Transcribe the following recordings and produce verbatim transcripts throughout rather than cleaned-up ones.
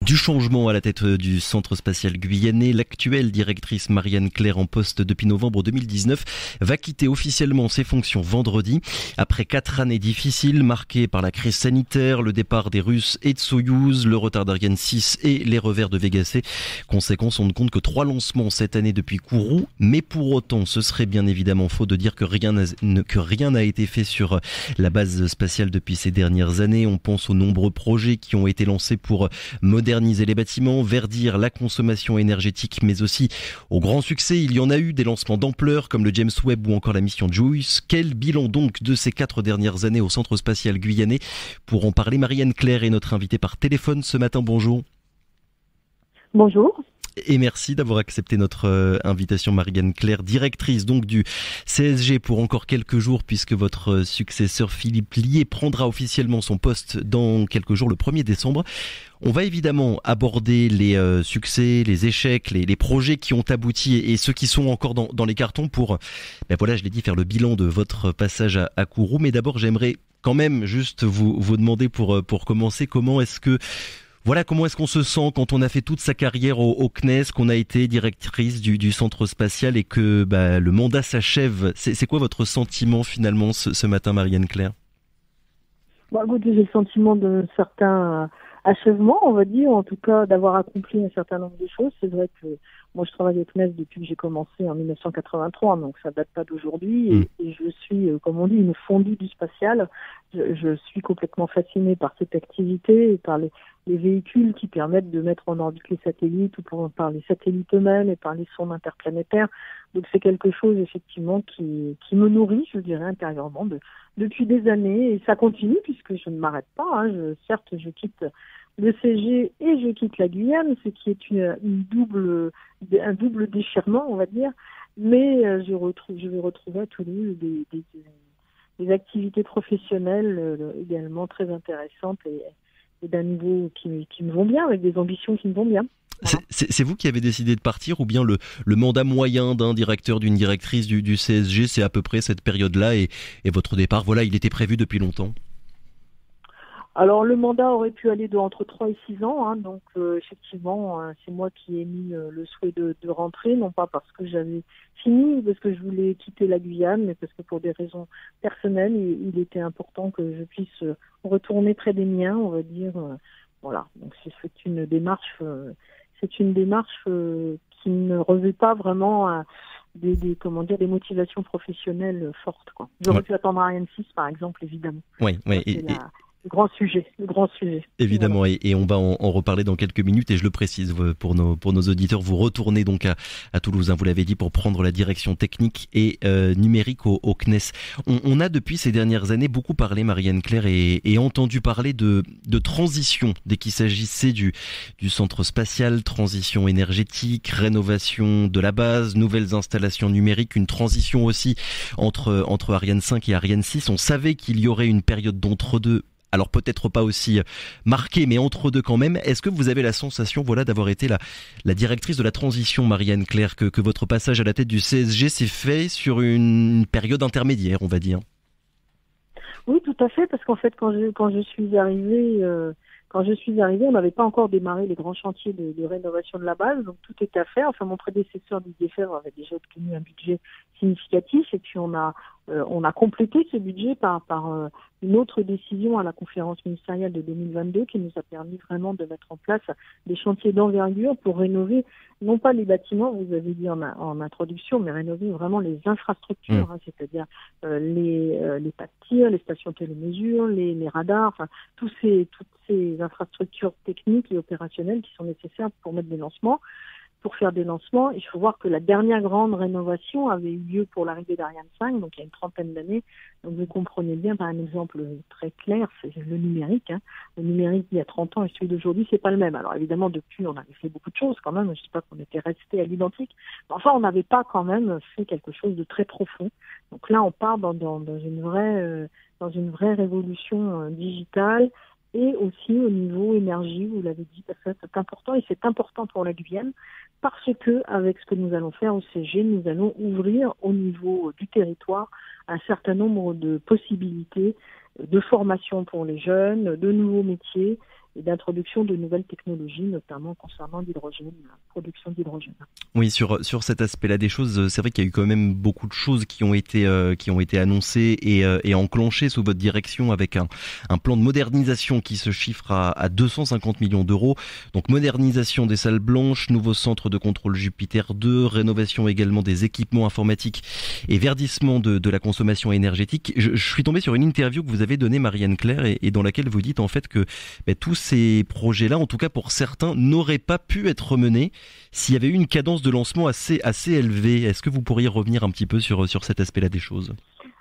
Du changement à la tête du Centre spatial guyanais, l'actuelle directrice Marianne Clair, en poste depuis novembre deux mille dix-neuf, va quitter officiellement ses fonctions vendredi. Après quatre années difficiles marquées par la crise sanitaire, le départ des Russes et de Soyouz, le retard d'Ariane six et les revers de Vega C. Conséquence, on ne compte que trois lancements cette année depuis Kourou. Mais pour autant, ce serait bien évidemment faux de dire que rien n'a, que rien n'a été fait sur la base spatiale depuis ces dernières années. On pense aux nombreux projets qui ont été lancés pour moderniser les bâtiments, verdir la consommation énergétique, mais aussi au grand succès. Il y en a eu des lancements d'ampleur comme le James Webb ou encore la mission JUICE. Quel bilan donc de ces quatre dernières années au Centre spatial guyanais? Pour en parler, Marianne Clair est notre invitée par téléphone ce matin. Bonjour. Bonjour. Et merci d'avoir accepté notre euh, invitation, Marianne Clair, directrice donc du C S G pour encore quelques jours, puisque votre successeur Philippe Lié prendra officiellement son poste dans quelques jours, le premier décembre. On va évidemment aborder les euh, succès, les échecs, les, les projets qui ont abouti et, et ceux qui sont encore dans, dans les cartons pour, ben voilà, je l'ai dit, faire le bilan de votre passage à, à Kourou. Mais d'abord, j'aimerais quand même juste vous, vous demander pour, pour commencer, comment est-ce que Voilà, comment est-ce qu'on se sent quand on a fait toute sa carrière au, au C N E S, qu'on a été directrice du, du centre spatial et que bah, le mandat s'achève? C'est, c'est quoi votre sentiment finalement ce, ce matin, Marianne Clair? Bon, écoutez, j'ai le sentiment de certains achèvements, on va dire, en tout cas d'avoir accompli un certain nombre de choses. C'est vrai que moi je travaille au C N E S depuis que j'ai commencé en mille neuf cent quatre-vingt-trois, donc ça date pas d'aujourd'hui. Mmh. Et, et je suis, comme on dit, une fondue du spatial. Je, je suis complètement fascinée par cette activité et par les, les véhicules qui permettent de mettre en orbite les satellites, ou par, par les satellites eux-mêmes et par les sondes interplanétaires. Donc c'est quelque chose effectivement qui, qui me nourrit, je dirais, intérieurement de, depuis des années. Et ça continue puisque je ne m'arrête pas. Hein. Je, certes, je quitte le C G et je quitte la Guyane, ce qui est une, une double, un double déchirement, on va dire. Mais je, retrouve, je vais retrouver à Toulouse des, des, des activités professionnelles euh, également très intéressantes et, et d'un niveau qui, qui me vont bien, avec des ambitions qui me vont bien. Voilà. C'est, c'est vous qui avez décidé de partir, ou bien le, le mandat moyen d'un directeur, d'une directrice du, du C S G, c'est à peu près cette période-là, et, et votre départ, voilà, il était prévu depuis longtemps? Alors le mandat aurait pu aller de entre trois et six ans, hein, donc euh, effectivement euh, c'est moi qui ai mis euh, le souhait de, de rentrer, non pas parce que j'avais fini, parce que je voulais quitter la Guyane, mais parce que pour des raisons personnelles, il, il était important que je puisse euh, retourner près des miens, on va dire. Euh, voilà, donc c'est, c'est une démarche, euh, c'est une démarche euh, qui ne revêt pas vraiment euh, des, des comment dire des motivations professionnelles fortes, quoi. J'aurais ouais. pu attendre Ariane six par exemple, évidemment. Oui, oui. Et, la... Le grand sujet, le grand sujet. Évidemment, voilà. et, et on va en, en reparler dans quelques minutes, et je le précise pour nos, pour nos auditeurs, vous retournez donc à, à Toulouse, hein, vous l'avez dit, pour prendre la direction technique et euh, numérique au, au C N E S. On, on a depuis ces dernières années beaucoup parlé, Marianne Clair, et, et entendu parler de, de transition dès qu'il s'agissait du, du centre spatial, transition énergétique, rénovation de la base, nouvelles installations numériques, une transition aussi entre, entre Ariane cinq et Ariane six. On savait qu'il y aurait une période d'entre-deux. Alors peut-être pas aussi marqué, mais entre deux quand même. Est-ce que vous avez la sensation, voilà, d'avoir été la, la directrice de la transition, Marianne Clair, que, que votre passage à la tête du C S G s'est fait sur une période intermédiaire, on va dire? Oui, tout à fait, parce qu'en fait, quand je, quand je suis arrivée, euh, quand je suis arrivée, on n'avait pas encore démarré les grands chantiers de, de rénovation de la base, donc tout était à faire. Enfin, mon prédécesseur Didier Fèvre avait déjà obtenu un budget significatif, et puis on a, euh, on a complété ce budget par, par euh, une autre décision à la conférence ministérielle de deux mille vingt-deux qui nous a permis vraiment de mettre en place des chantiers d'envergure pour rénover, non pas les bâtiments, vous avez dit en, en introduction, mais rénover vraiment les infrastructures, mmh. hein, c'est-à-dire euh, les, euh, les pas de tir, les stations télémesure, les, les radars, enfin tous ces, toutes ces infrastructures techniques et opérationnelles qui sont nécessaires pour mettre des lancements. Pour faire des lancements, il faut voir que la dernière grande rénovation avait eu lieu pour l'arrivée d'Ariane cinq, donc il y a une trentaine d'années. Donc vous comprenez bien, par un exemple très clair, c'est le numérique. Hein. Le numérique il y a trente ans et celui d'aujourd'hui, c'est pas le même. Alors évidemment, depuis, on avait fait beaucoup de choses quand même. Je ne dis pas qu'on était resté à l'identique. Mais enfin, on n'avait pas quand même fait quelque chose de très profond. Donc là, on part dans, dans, dans une vraie, euh, dans une vraie révolution euh, digitale. Et aussi au niveau énergie, vous l'avez dit, parce que c'est important, et c'est important pour la Guyane, parce que avec ce que nous allons faire au C G, nous allons ouvrir au niveau du territoire un certain nombre de possibilités de formation pour les jeunes, de nouveaux métiers, et d'introduction de nouvelles technologies, notamment concernant l'hydrogène, la production d'hydrogène. Oui, sur sur cet aspect-là des choses, c'est vrai qu'il y a eu quand même beaucoup de choses qui ont été euh, qui ont été annoncées et, euh, et enclenchées sous votre direction, avec un, un plan de modernisation qui se chiffre à, à deux cent cinquante millions d'euros. Donc modernisation des salles blanches, nouveau centre de contrôle Jupiter deux, rénovation également des équipements informatiques et verdissement de, de la consommation énergétique. Je, je suis tombé sur une interview que vous avez donnée, Marianne Claire, et, et dans laquelle vous dites en fait que ben, tous ces projets-là, en tout cas pour certains, n'auraient pas pu être menés s'il y avait eu une cadence de lancement assez, assez élevée. Est-ce que vous pourriez revenir un petit peu sur, sur cet aspect-là des choses ?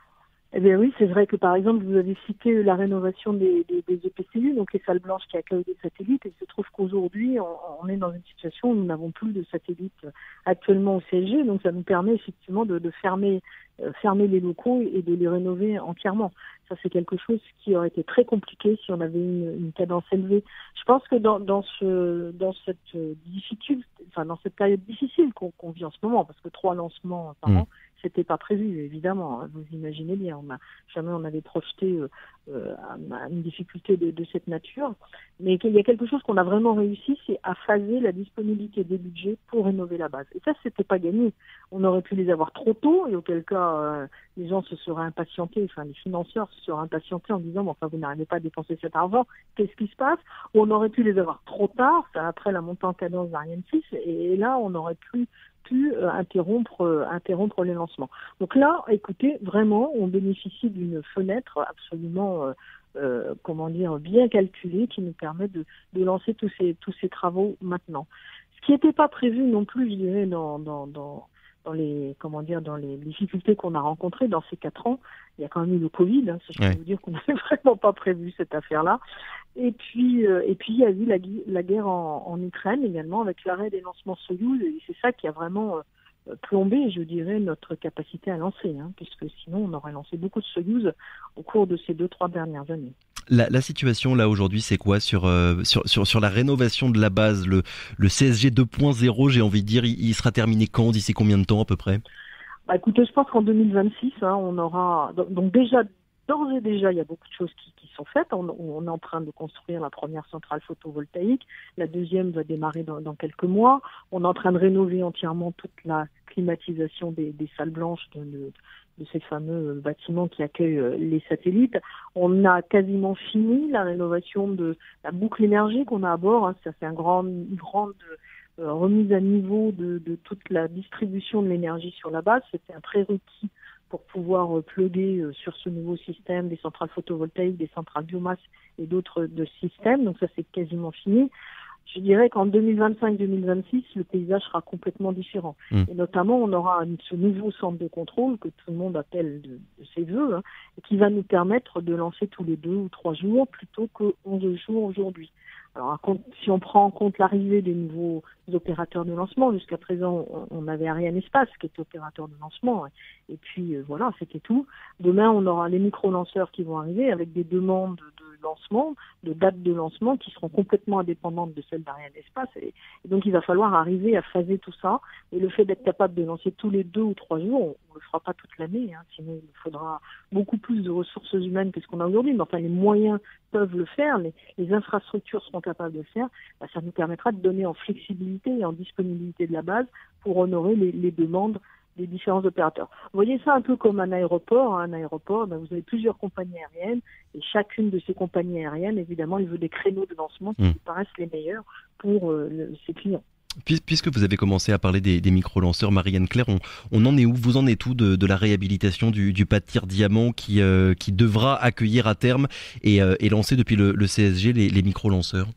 Eh bien oui, c'est vrai que par exemple, vous avez cité la rénovation des, des, des E P C U, donc les salles blanches qui accueillent des satellites, et il se trouve qu'aujourd'hui, on, on est dans une situation où nous n'avons plus de satellites actuellement au C S G, donc ça nous permet effectivement de, de fermer, euh, fermer les locaux et de les rénover entièrement. Ça, c'est quelque chose qui aurait été très compliqué si on avait une, une cadence élevée. Je pense que dans, dans, ce, dans cette difficulté, enfin dans cette période difficile qu'on, qu'on vit en ce moment, parce que trois lancements par Mmh. an, c'était pas prévu, évidemment. Vous imaginez bien, on a, jamais on avait projeté euh, euh, une difficulté de, de cette nature. Mais il y a quelque chose qu'on a vraiment réussi, c'est à phaser la disponibilité des budgets pour rénover la base. Et ça, c'était pas gagné. On aurait pu les avoir trop tôt, et auquel cas, euh, les gens se seraient impatientés, enfin les financeurs se seraient impatientés en disant, bon, enfin, vous n'arrivez pas à dépenser cet argent, qu'est-ce qui se passe? Ou on aurait pu les avoir trop tard, ça, après la montée en cadence d'Ariane six, et là, on aurait pu pu euh, interrompre, euh, interrompre les lancements. Donc là, écoutez, vraiment, on bénéficie d'une fenêtre absolument, euh, euh, comment dire, bien calculée qui nous permet de, de lancer tous ces, tous ces travaux maintenant. Ce qui n'était pas prévu non plus, je dirais, dans, dans, dans, dans les, comment dire, dans les difficultés qu'on a rencontrées dans ces quatre ans. Il y a quand même eu le Covid, hein, ça, je peux Ouais. vous dire qu'on n'avait vraiment pas prévu cette affaire-là. Et puis, euh, et puis il y a eu la, la guerre en, en Ukraine également, avec l'arrêt des lancements Soyouz, et c'est ça qui a vraiment euh, plombé, je dirais, notre capacité à lancer, hein, puisque sinon on aurait lancé beaucoup de Soyouz au cours de ces deux, trois dernières années. La, la situation là aujourd'hui, c'est quoi sur, euh, sur sur sur la rénovation de la base, le le C S G deux point zéro, j'ai envie de dire, il, il sera terminé quand, d'ici combien de temps à peu près? Bah, écoutez, je pense qu'en deux mille vingt-six, hein, on aura donc, donc déjà d'ores et déjà, il y a beaucoup de choses qui, qui sont faites. On, on est en train de construire la première centrale photovoltaïque. La deuxième va démarrer dans, dans quelques mois. On est en train de rénover entièrement toute la climatisation des, des salles blanches de, de, de ces fameux bâtiments qui accueillent les satellites. On a quasiment fini la rénovation de la boucle énergie qu'on a à bord. Hein. Ça, c'est un grand, une grande euh, remise à niveau de, de toute la distribution de l'énergie sur la base. C'était un prérequis pour pouvoir euh, plugger euh, sur ce nouveau système des centrales photovoltaïques, des centrales biomasse et d'autres de systèmes. Donc ça, c'est quasiment fini. Je dirais qu'en deux mille vingt-cinq deux mille vingt-six, le paysage sera complètement différent. Mmh. Et notamment, on aura un, ce nouveau centre de contrôle que tout le monde appelle de, de ses voeux, hein, et qui va nous permettre de lancer tous les deux ou trois jours plutôt que onze jours aujourd'hui. Alors, si on prend en compte l'arrivée des nouveaux opérateurs de lancement, jusqu'à présent, on avait Ariane Espace qui était opérateur de lancement, et puis euh, voilà, c'était tout. Demain, on aura les micro-lanceurs qui vont arriver avec des demandes de lancement, de dates de lancement qui seront complètement indépendantes de celles d'Ariane Espace, et, et donc il va falloir arriver à phaser tout ça, et le fait d'être capable de lancer tous les deux ou trois jours, on ne le fera pas toute l'année, hein, sinon il faudra beaucoup plus de ressources humaines que ce qu'on a aujourd'hui, mais enfin les moyens peuvent le faire, les, les infrastructures seront capables de le faire, bah, ça nous permettra de donner en flexibilité et en disponibilité de la base pour honorer les, les demandes des différents opérateurs. Vous voyez ça un peu comme un aéroport. Un aéroport, ben vous avez plusieurs compagnies aériennes et chacune de ces compagnies aériennes, évidemment, il veut des créneaux de lancement qui mmh. paraissent les meilleurs pour euh, le, ses clients. Puisque vous avez commencé à parler des, des micro-lanceurs, Marianne Claire, on, on en est où? Vous en êtes où de, de la réhabilitation du, du pas de tir diamant qui, euh, qui devra accueillir à terme et, euh, et lancer depuis le, le C S G les, les micro-lanceurs?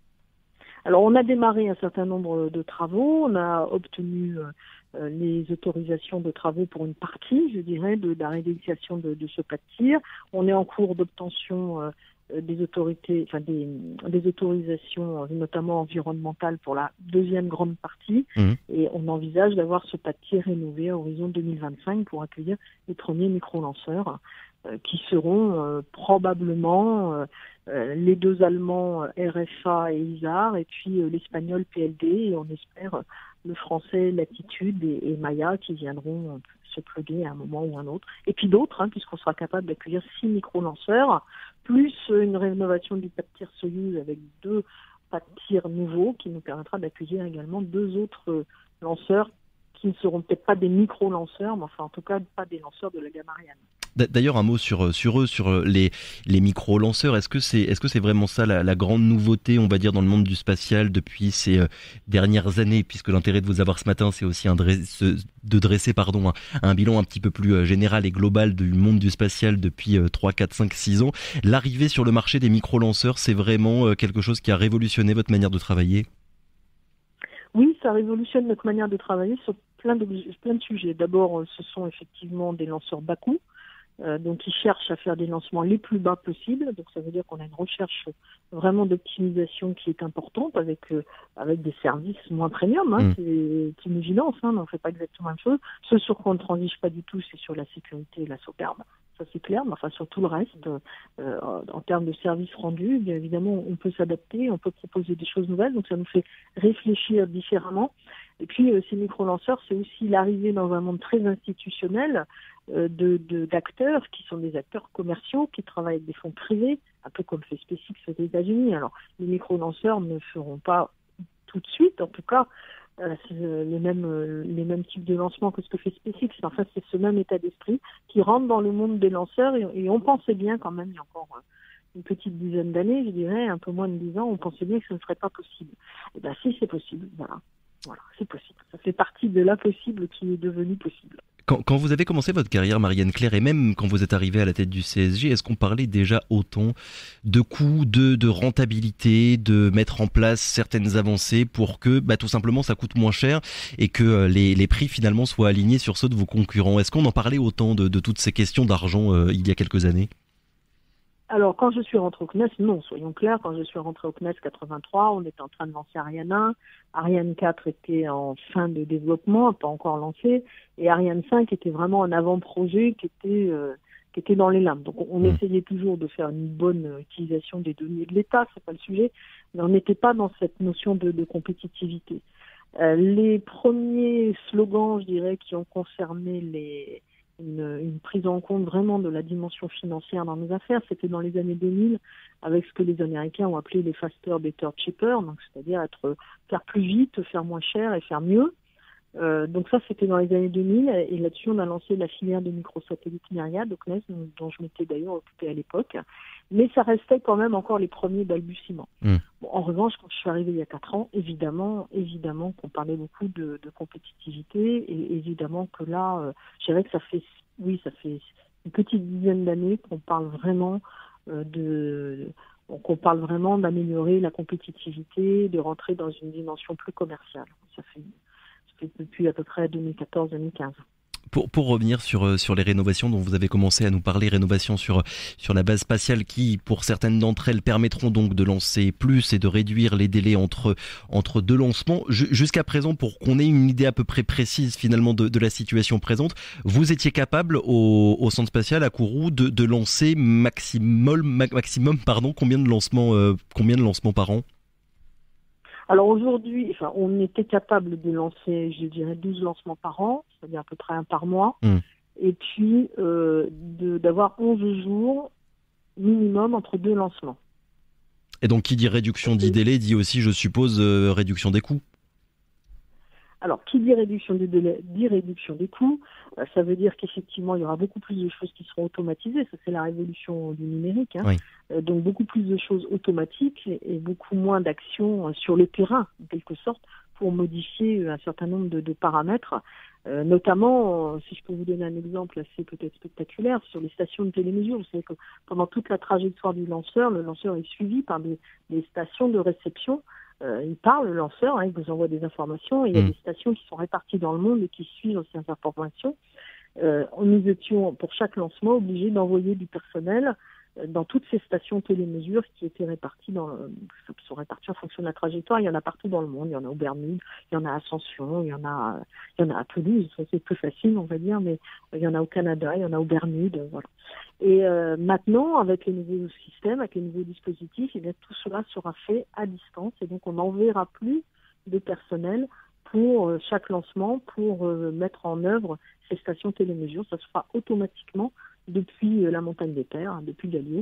Alors, on a démarré un certain nombre de travaux. On a obtenu euh, les autorisations de travaux pour une partie, je dirais, de, de la réalisation de, de ce pas de tir. On est en cours d'obtention euh, des autorités, enfin des, des autorisations, notamment environnementales, pour la deuxième grande partie. Mmh. Et on envisage d'avoir ce pas de tir rénové à horizon deux mille vingt-cinq pour accueillir les premiers micro-lanceurs euh, qui seront euh, probablement euh, euh, les deux Allemands R F A et ISAR, et puis euh, l'Espagnol P L D, et on espère le Français Latitude et, et Maya qui viendront euh, se plugger à un moment ou un autre. Et puis d'autres, hein, puisqu'on sera capable d'accueillir six micro-lanceurs, plus une rénovation du pas de tir Soyouz avec deux pas de tir nouveaux qui nous permettra d'accueillir également deux autres lanceurs qui ne seront peut-être pas des micro-lanceurs, mais enfin en tout cas pas des lanceurs de la gamme Ariane. D'ailleurs, un mot sur sur eux, sur les les micro-lanceurs. Est-ce que c'est est-ce que c'est vraiment ça la, la grande nouveauté, on va dire, dans le monde du spatial depuis ces euh, dernières années, puisque l'intérêt de vous avoir ce matin, c'est aussi un dresse, de dresser pardon un, un bilan un petit peu plus euh, général et global du monde du spatial depuis euh, trois, quatre, cinq, six ans. L'arrivée sur le marché des micro-lanceurs, c'est vraiment euh, quelque chose qui a révolutionné votre manière de travailler? Oui, ça révolutionne notre manière de travailler sur plein de plein de sujets. D'abord, ce sont effectivement des lanceurs bas coût. Euh, donc, ils cherchent à faire des lancements les plus bas possibles. Donc, ça veut dire qu'on a une recherche vraiment d'optimisation qui est importante avec euh, avec des services moins premium. Hein, mmh. C'est, c'est une évidence. Hein, mais on fait pas exactement la même chose. Ce sur quoi on ne transige pas du tout, c'est sur la sécurité et la sauvegarde. Ça, c'est clair. Mais enfin, sur tout le reste, euh, en termes de services rendus, bien évidemment, on peut s'adapter, on peut proposer des choses nouvelles. Donc, ça nous fait réfléchir différemment. Et puis, euh, ces micro-lanceurs, c'est aussi l'arrivée dans un monde très institutionnel euh, de, de, d'acteurs qui sont des acteurs commerciaux, qui travaillent avec des fonds privés, un peu comme fait SpaceX aux États-Unis. Alors, les micro-lanceurs ne feront pas tout de suite, en tout cas, euh, c'est les mêmes, euh, les mêmes types de lancements que ce que fait SpaceX. En fait, c'est ce même état d'esprit qui rentre dans le monde des lanceurs. Et, et on pensait bien quand même, il y a encore euh, une petite dizaine d'années, je dirais, un peu moins de dix ans, on pensait bien que ce ne serait pas possible. Et bien, si c'est possible, voilà. Voilà, c'est possible. Ça fait partie de l'impossible qui est devenu possible. Quand, quand vous avez commencé votre carrière, Marianne Claire, et même quand vous êtes arrivée à la tête du C S G, est-ce qu'on parlait déjà autant de coûts, de, de rentabilité, de mettre en place certaines avancées pour que bah, tout simplement ça coûte moins cher et que les, les prix finalement soient alignés sur ceux de vos concurrents? Est-ce qu'on en parlait autant de, de toutes ces questions d'argent euh, il y a quelques années? Alors, quand je suis rentrée au C N E S, non, soyons clairs, quand je suis rentrée au C N E S quatre-vingt-trois, on était en train de lancer Ariane un, Ariane quatre était en fin de développement, pas encore lancé, et Ariane cinq était vraiment un avant-projet qui était, euh, qui était dans les limbes. Donc, on mmh. essayait toujours de faire une bonne utilisation des données de l'État, c'est pas le sujet, mais on n'était pas dans cette notion de, de compétitivité. Euh, les premiers slogans, je dirais, qui ont concerné les... Une, une prise en compte vraiment de la dimension financière dans nos affaires, c'était dans les années deux mille, avec ce que les Américains ont appelé les faster, better, cheaper, donc c'est-à-dire être faire plus vite, faire moins cher et faire mieux. Euh, donc ça, c'était dans les années deux mille, et là-dessus, on a lancé la filière de microsatellites Myriad, au C N E S, dont je m'étais d'ailleurs occupée à l'époque, mais ça restait quand même encore les premiers balbutiements. Mmh. Bon, en revanche, quand je suis arrivée il y a quatre ans, évidemment, évidemment qu'on parlait beaucoup de, de compétitivité, et évidemment que là, euh, je dirais que ça fait, oui, ça fait une petite dizaine d'années qu'on parle vraiment euh, de... qu'on parle vraiment d'améliorer la compétitivité, de rentrer dans une dimension plus commerciale. Ça fait depuis à peu près deux mille quatorze deux mille quinze. Pour, pour revenir sur, sur les rénovations dont vous avez commencé à nous parler, rénovations sur, sur la base spatiale qui, pour certaines d'entre elles, permettront donc de lancer plus et de réduire les délais entre, entre deux lancements. Jusqu'à présent, pour qu'on ait une idée à peu près précise finalement de, de la situation présente, vous étiez capable au, au centre spatial à Kourou de, de lancer maximum, maximum pardon, combien de lancements, euh, combien de lancements par an? Alors aujourd'hui, enfin, on était capable de lancer, je dirais, douze lancements par an, c'est-à-dire à peu près un par mois, mmh. et puis euh, de, d'avoir onze jours minimum entre deux lancements. Et donc qui dit réduction des délais dit aussi, je suppose, euh, réduction des coûts? Alors, qui dit réduction des délais, dit réduction des coûts. Euh, ça veut dire qu'effectivement, il y aura beaucoup plus de choses qui seront automatisées. Ça, c'est la révolution du numérique. Hein. Oui. Euh, donc, beaucoup plus de choses automatiques et, et beaucoup moins d'actions euh, sur le terrain, en quelque sorte, pour modifier un certain nombre de, de paramètres. Euh, notamment, euh, si je peux vous donner un exemple assez peut-être spectaculaire, sur les stations de télémesure. Vous savez que pendant toute la trajectoire du lanceur, le lanceur est suivi par des, des stations de réception. Euh, il parle, le lanceur, hein, il vous envoie des informations, et il y a mmh. des stations qui sont réparties dans le monde et qui suivent ces informations. Euh, nous étions, pour chaque lancement, obligés d'envoyer du personnel euh, dans toutes ces stations télémesures qui étaient réparties dans, euh, qui sont réparties en fonction de la trajectoire. Il y en a partout dans le monde. Il y en a aux Bermudes, il y en a à Ascension, il y en a, il y en a à Toulouse. C'est plus facile, on va dire, mais il y en a au Canada, il y en a aux Bermudes, voilà. Et euh, maintenant, avec les nouveaux systèmes, avec les nouveaux dispositifs, eh bien, tout cela sera fait à distance, et donc on n'enverra plus de personnel pour euh, chaque lancement pour euh, mettre en œuvre ces stations télémesure. Ça se fera automatiquement depuis euh, la montagne des Terres, hein, depuis Galileo,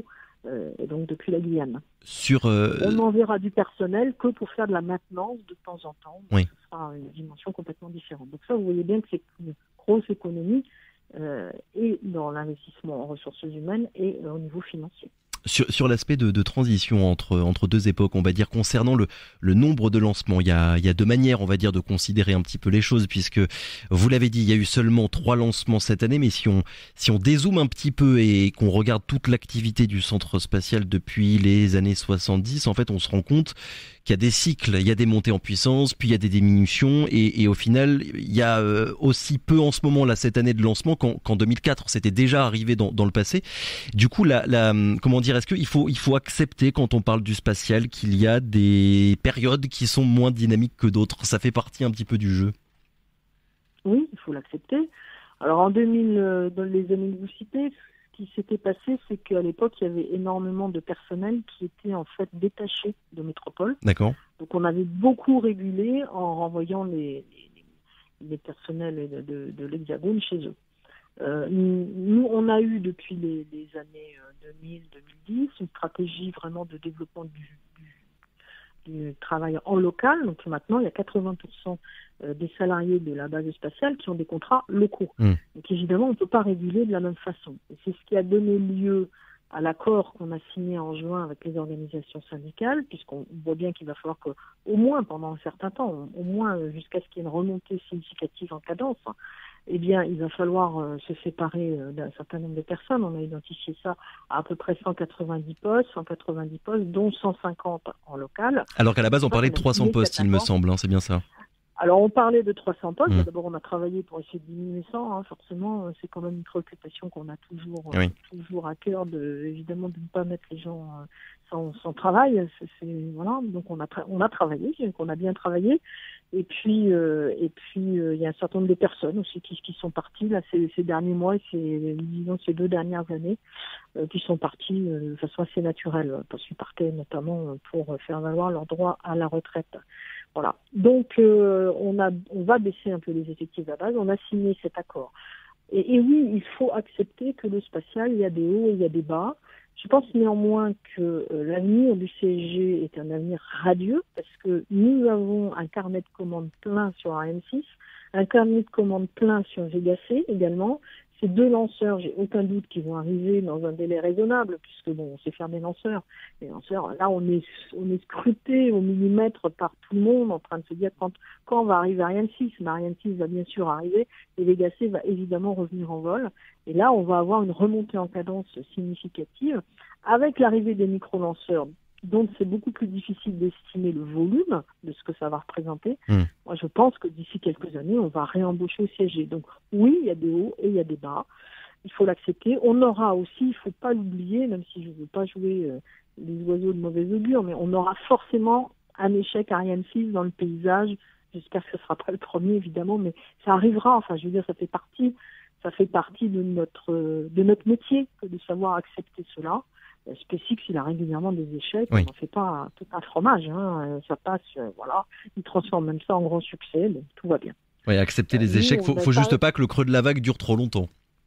euh, et donc depuis la Guyane. Sur, euh... On n'enverra du personnel que pour faire de la maintenance de temps en temps. Donc oui. Ce sera une dimension complètement différente. Donc ça, vous voyez bien que c'est une grosse économie euh, et dans l'investissement en ressources humaines et euh, au niveau financier. Sur, sur l'aspect de, de transition entre, entre deux époques, on va dire, concernant le, le nombre de lancements, il y, a, il y a deux manières, on va dire, de considérer un petit peu les choses, puisque, vous l'avez dit, il y a eu seulement trois lancements cette année, mais si on, si on dézoome un petit peu et qu'on regarde toute l'activité du centre spatial depuis les années soixante-dix, en fait, on se rend compte qu'il y a des cycles, il y a des montées en puissance, puis il y a des diminutions, et, et au final, il y a aussi peu en ce moment, là, cette année de lancement, qu'en, qu'en deux mille quatre, c'était déjà arrivé dans, dans le passé. Du coup, la, la, comment dire, est-ce qu'il faut, il faut accepter, quand on parle du spatial, qu'il y a des périodes qui sont moins dynamiques que d'autres? Ça fait partie un petit peu du jeu. Oui, il faut l'accepter. Alors, en deux mille, dans les années que vous citez, ce qui s'était passé, c'est qu'à l'époque, il y avait énormément de personnel qui était en fait détaché de métropole. D'accord. Donc, on avait beaucoup régulé en renvoyant les, les, les personnels de, de, de l'Hexagone chez eux. Euh, nous, on a eu depuis les, les années deux mille deux mille dix une stratégie vraiment de développement du, du, du travail en local. Donc maintenant, il y a quatre-vingts pour cent des salariés de la base spatiale qui ont des contrats locaux. Mmh. Donc évidemment, on ne peut pas réguler de la même façon. Et c'est ce qui a donné lieu à l'accord qu'on a signé en juin avec les organisations syndicales, puisqu'on voit bien qu'il va falloir qu'au moins pendant un certain temps, au moins jusqu'à ce qu'il y ait une remontée significative en cadence, eh bien, il va falloir euh, se séparer euh, d'un certain nombre de personnes. On a identifié ça à à peu près cent quatre-vingt-dix postes, cent quatre-vingt-dix postes, dont cent cinquante en local. Alors qu'à la base, on parlait de trois cents postes, il me semble, hein, c'est bien ça. Alors, on parlait de trois cents postes. Mmh. D'abord, on a travaillé pour essayer de diminuer ça. Hein. Forcément, c'est quand même une préoccupation qu'on a toujours, oui. euh, toujours à cœur, de, évidemment, de ne pas mettre les gens euh, sans, sans travail. C'est, c'est, voilà. Donc, on a, tra- on a travaillé, on a bien travaillé. Et puis, euh, et puis, euh, il y a un certain nombre de personnes aussi qui, qui sont parties là ces, ces derniers mois, et ces, disons ces deux dernières années, euh, qui sont parties euh, de façon assez naturelle, parce qu'ils partaient notamment pour faire valoir leur droit à la retraite. Voilà. Donc, euh, on a, on va baisser un peu les effectifs de la base. On a signé cet accord. Et, et oui, il faut accepter que le spatial, il y a des hauts et il y a des bas. Je pense néanmoins que euh, l'avenir du C S G est un avenir radieux, parce que nous avons un carnet de commandes plein sur Ariane six, un carnet de commandes plein sur Vega C également. Ces deux lanceurs, j'ai aucun doute qu'ils vont arriver dans un délai raisonnable, puisque bon, on sait faire des lanceurs. Les lanceurs, là, on est, on est scruté au millimètre par tout le monde, en train de se dire quand, quand va arriver Ariane six. Mais Ariane six va bien sûr arriver, et Vega C va évidemment revenir en vol. Et là, on va avoir une remontée en cadence significative, avec l'arrivée des micro-lanceurs, dont c'est beaucoup plus difficile d'estimer le volume de ce que ça va représenter. Mmh. Moi, je pense que d'ici quelques années, on va réembaucher au C S G. Donc oui, il y a des hauts et il y a des bas. Il faut l'accepter. On aura aussi, il ne faut pas l'oublier, même si je ne veux pas jouer euh, les oiseaux de mauvais augure, mais on aura forcément un échec Ariane six dans le paysage. J'espère que ce ne sera pas le premier, évidemment, mais ça arrivera. Enfin, je veux dire, ça fait partie, ça fait partie de notre, de notre métier que de savoir accepter cela. SpaceX, il a régulièrement des échecs, oui. On n'en fait pas tout un fromage, hein. Ça passe, euh, voilà, il transforme même ça en grand succès, donc tout va bien. Oui, accepter les euh, échecs, il faut, faut juste pas que le creux de la vague dure trop longtemps.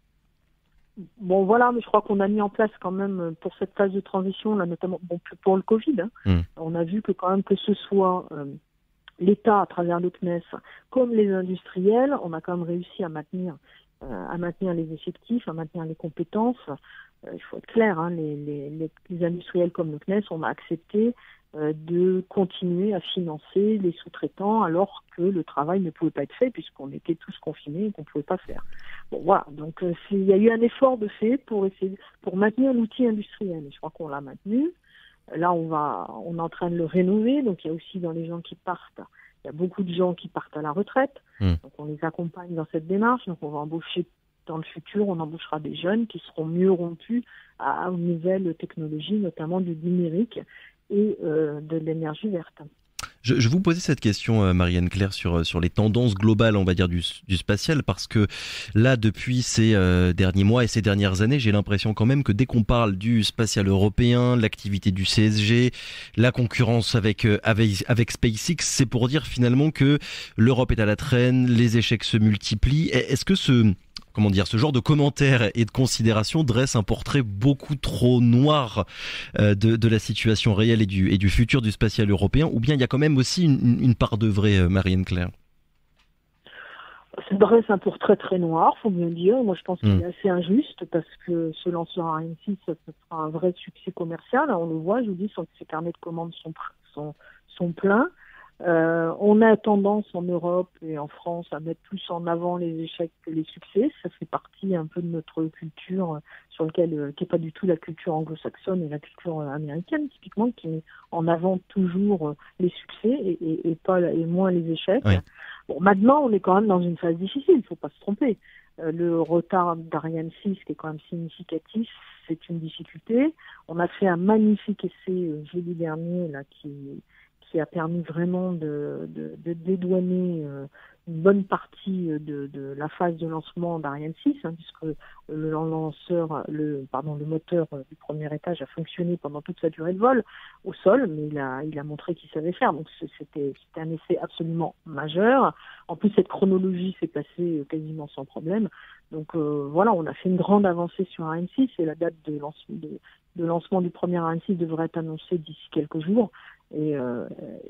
Bon voilà, mais je crois qu'on a mis en place quand même pour cette phase de transition, là, notamment bon, pour le Covid, hein, mm. on a vu que quand même que ce soit euh, l'État à travers le C N E S comme les industriels, on a quand même réussi à maintenir, euh, à maintenir les effectifs, à maintenir les compétences. Euh, il faut être clair, hein, les, les, les, les industriels comme le C N E S, on a accepté euh, de continuer à financer les sous-traitants alors que le travail ne pouvait pas être fait puisqu'on était tous confinés et qu'on ne pouvait pas faire. Bon voilà, donc euh, il y a eu un effort de fait pour essayer pour maintenir l'outil industriel. Et je crois qu'on l'a maintenu. Là, on va, on est en train de le rénover. Donc il y a aussi dans les gens qui partent, il y a beaucoup de gens qui partent à la retraite. Mmh. Donc on les accompagne dans cette démarche. Donc on va embaucher. Dans le futur, on embauchera des jeunes qui seront mieux rompus à, aux nouvelles technologies, notamment du numérique et euh, de l'énergie verte. Je, je vous posais cette question, euh, Marie-Anne Claire, sur, sur les tendances globales, on va dire, du, du spatial, parce que là, depuis ces euh, derniers mois et ces dernières années, j'ai l'impression quand même que dès qu'on parle du spatial européen, l'activité du C S G, la concurrence avec, euh, avec, avec SpaceX, c'est pour dire finalement que l'Europe est à la traîne, les échecs se multiplient. Est-ce que ce... comment dire, ce genre de commentaires et de considérations dresse un portrait beaucoup trop noir euh, de, de la situation réelle et du, et du futur du spatial européen, ou bien il y a quand même aussi une, une part de vrai, euh, Marianne-Claire? Ça dresse un portrait très noir, faut bien le dire. Moi, je pense qu'il Mmh. est assez injuste parce que ce lanceur Ariane six, ça, ça sera un vrai succès commercial. On le voit, je vous dis, son, ses carnets de commandes sont, sont, sont pleins. Euh, on a tendance en Europe et en France à mettre plus en avant les échecs que les succès. Ça fait partie un peu de notre culture sur laquelle, euh, qui n'est pas du tout la culture anglo-saxonne et la culture américaine, typiquement, qui met en avant toujours les succès et, et, et, pas, et moins les échecs. Oui. Bon, maintenant, on est quand même dans une phase difficile, il ne faut pas se tromper. Euh, le retard d'Ariane six, qui est quand même significatif, c'est une difficulté. On a fait un magnifique essai euh, jeudi dernier là, qui, qui a permis vraiment de, de, de dédouaner euh, une bonne partie de, de la phase de lancement d'Ariane six, hein, puisque le lanceur, le, pardon, le moteur du premier étage a fonctionné pendant toute sa durée de vol au sol, mais il a, il a montré qu'il savait faire. Donc c'était, c'était un essai absolument majeur. En plus, cette chronologie s'est passée quasiment sans problème. Donc euh, voilà, on a fait une grande avancée sur Ariane six et la date de, lance, de, de lancement du premier Ariane six devrait être annoncée d'ici quelques jours. Et, euh,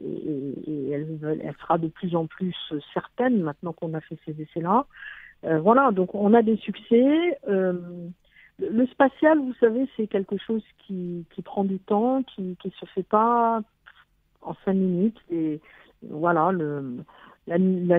et, et elle, elle sera de plus en plus certaine maintenant qu'on a fait ces essais-là. Euh, voilà, donc on a des succès. Euh, le, le spatial, vous savez, c'est quelque chose qui, qui prend du temps, qui qui se fait pas en cinq minutes. Et voilà, le, la, la,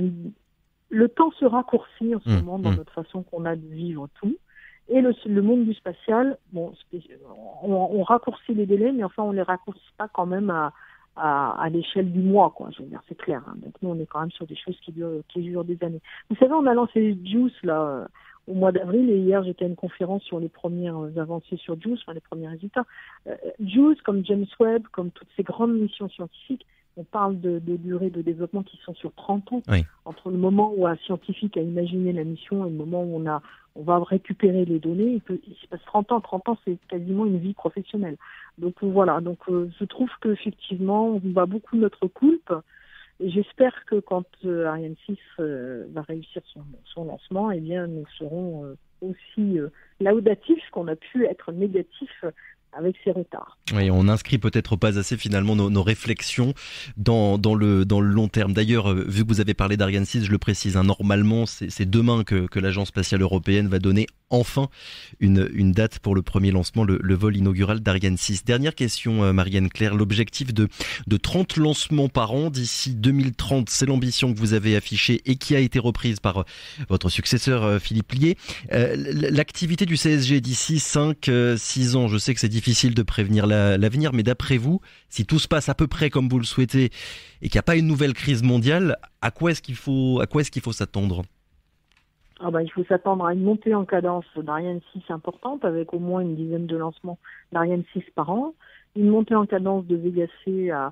le temps se raccourcit en ce Mmh, moment dans mmh. notre façon qu'on a de vivre tout. Et le, le monde du spatial, bon, on, on raccourcit les délais, mais enfin, on les raccourcit pas quand même à, à, à l'échelle du mois, quoi. Je veux dire, c'est clair. Hein. Donc nous, on est quand même sur des choses qui durent, qui durent des années. Vous savez, on a lancé JUICE là euh, au mois d'avril, et hier j'étais à une conférence sur les premières avancées sur JUICE, enfin les premiers résultats. Euh, JUICE, comme James Webb, comme toutes ces grandes missions scientifiques, on parle de, de durées de développement qui sont sur trente ans. Oui. Entre le moment où un scientifique a imaginé la mission et le moment où on a on va récupérer les données, il, peut, il se passe trente ans. trente ans, c'est quasiment une vie professionnelle. Donc voilà, donc euh, je trouve qu'effectivement, on bat beaucoup notre coulpe. Et j'espère que quand euh, Ariane six euh, va réussir son, son lancement, eh bien, nous serons euh, aussi euh, laudatifs qu'on a pu être négatifs avec ces retards. Oui, on inscrit peut-être pas assez finalement nos, nos réflexions dans, dans, le, dans le long terme. D'ailleurs, euh, vu que vous avez parlé d'Ariane six, je le précise, hein, normalement c'est, c'est demain que, que l'Agence spatiale européenne va donner enfin une, une date pour le premier lancement, le, le vol inaugural d'Ariane six. Dernière question, euh, Marianne-Claire, l'objectif de, de trente lancements par an d'ici deux mille trente, c'est l'ambition que vous avez affichée et qui a été reprise par euh, votre successeur euh, Philippe Lié. Euh, l'activité du C S G d'ici cinq six ans, je sais que c'est difficile de prévenir la, l'avenir, mais d'après vous, si tout se passe à peu près comme vous le souhaitez et qu'il n'y a pas une nouvelle crise mondiale, à quoi est-ce qu'il faut, à quoi est-ce qu'il faut s'attendre? Ah ben, il faut s'attendre à une montée en cadence d'Ariane six importante, avec au moins une dizaine de lancements d'Ariane six par an, une montée en cadence de Vega C à,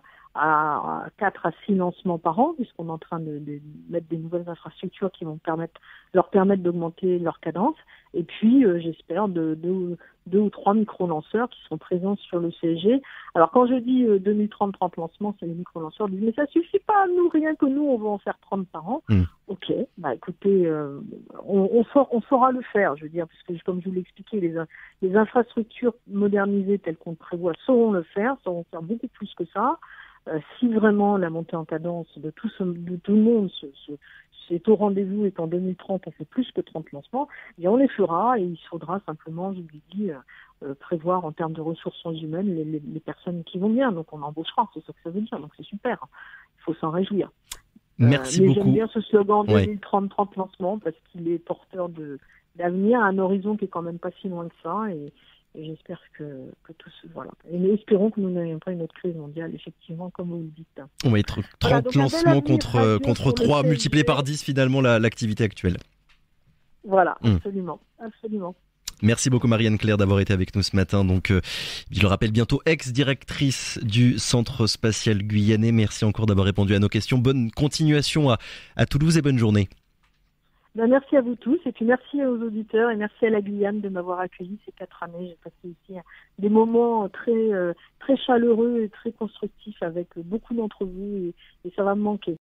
à quatre à six lancements par an, puisqu'on est en train de, de mettre des nouvelles infrastructures qui vont permettre, leur permettre d'augmenter leur cadence, et puis euh, j'espère de, de, deux ou trois micro-lanceurs qui sont présents sur le C S G. Alors quand je dis euh, deux mille trente, trente lancements, c'est les micro-lanceurs, disent mais ça suffit pas, nous, rien que nous, on va en faire trente par an. Mmh. Ok, bah écoutez, euh, on, on, for, on saura le faire, je veux dire, parce que comme je vous l'ai expliqué, les, les infrastructures modernisées telles qu'on le prévoit sauront le faire, sauront faire beaucoup plus que ça. Euh, si vraiment la montée en cadence de tout, ce, de tout le monde se, se, c'est au rendez-vous et qu'en deux mille trente on fait plus que trente lancements, eh bien on les fera et il faudra simplement, je vous l'ai dit, euh, prévoir en termes de ressources humaines les, les, les personnes qui vont bien. Donc on embauchera, c'est ça que ça veut dire, donc c'est super, il faut s'en réjouir. Merci euh, mais beaucoup. J'aime bien ce slogan ouais. deux mille trente, trente lancements parce qu'il est porteur de, d'avenir, un horizon qui est quand même pas si loin que ça et Et j'espère que, que tout se... Voilà. Et nous espérons que nous n'ayons pas une autre crise mondiale, effectivement, comme vous le dites. On va être trente voilà, lancements contre, contre trois, multipliés par dix finalement la, l'activité actuelle. Voilà, absolument. Mmh. absolument. Merci beaucoup Marianne-Claire d'avoir été avec nous ce matin. Donc, euh, je le rappelle bientôt, ex-directrice du Centre spatial guyanais. Merci encore d'avoir répondu à nos questions. Bonne continuation à, à Toulouse et bonne journée. Ben, merci à vous tous et puis merci aux auditeurs et merci à la Guyane de m'avoir accueilli ces quatre années. J'ai passé ici des moments très euh, très chaleureux et très constructifs avec beaucoup d'entre vous et, et ça va me manquer.